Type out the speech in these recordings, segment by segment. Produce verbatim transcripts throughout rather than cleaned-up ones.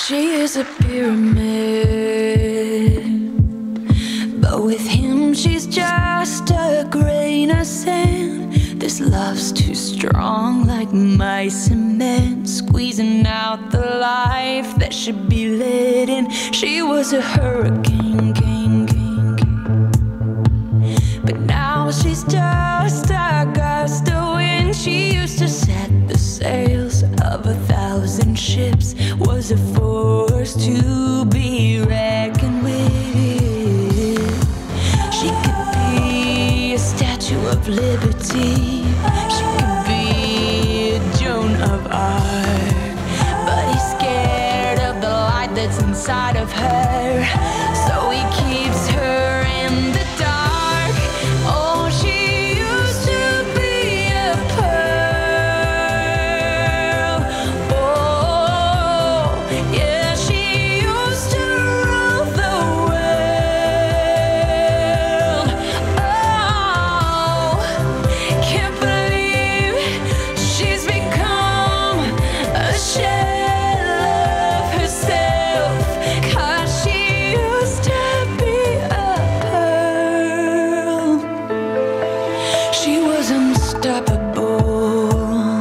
She is a pyramid, but with him she's just a grain of sand. This love's too strong, like my cement, squeezing out the life that should be lit in. She was a hurricane, king, king, king. But now she's just a gust of wind. She used to set the sails of a thousand ships, was a force to be reckoned with. She could be a statue of liberty, she could be a Joan of Arc, but he's scared of the light that's inside of her, so he keeps her in the dark. Oh, she used to be a pearl. Oh, yeah, she used to rule the world. Oh, can't believe she's become a shell of herself, 'cause she used to be a pearl. She was unstoppable,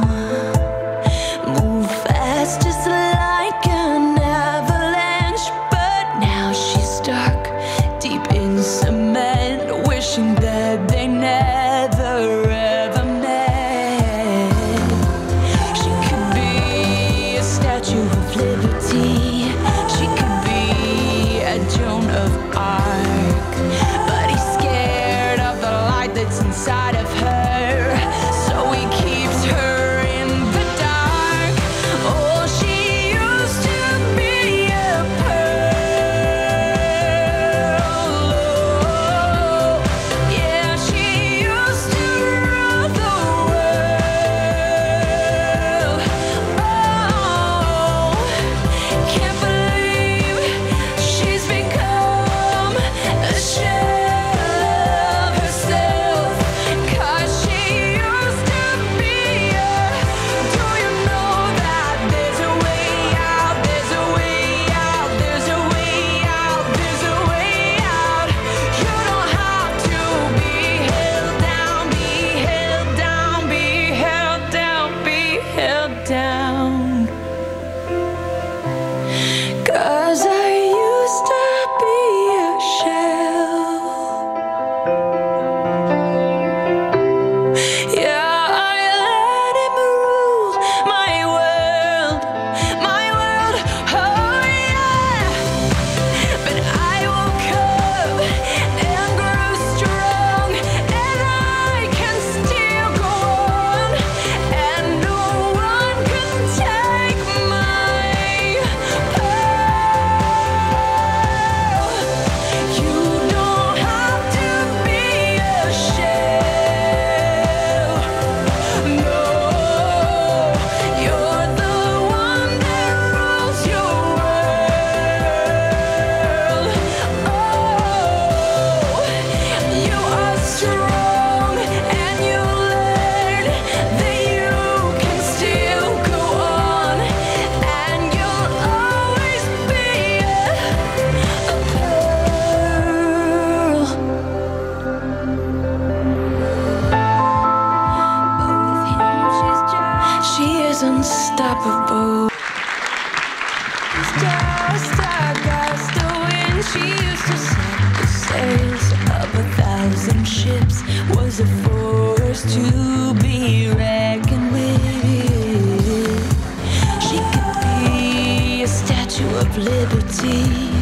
move fast just like an avalanche, but now she's stuck deep in cement, wishing that they never ever met. She could be a statue of liberty, she could be a Joan of Arc, but he's scared of the light that's inside of her, so he keeps her in the dark. Oh, she used to be a pearl. Oh, yeah, she used to rule the world. Oh, can't believe she's become a shell of herself, 'cause she used to be a. Do you know that there's a way out, there's a way out, there's a way out, there's a way out. You don't have to be held down, be held down, be held down, be held down. 'Cause I used to be a shell. Yeah, I let him rule my world, my world, oh yeah. But I woke up and grew strong, and I can still go on, and no one can take my pearl. You don't have to be a shell. No, you're the one that rules your world. Oh, you are strong, and you learn that you can still go on, and you'll always be a, a pearl. But with him she's just, she is unstoppable. Just a gust of wind. She used to set the sails of a thousand ships, was a force to be reckoned with. She could be a statue of liberty,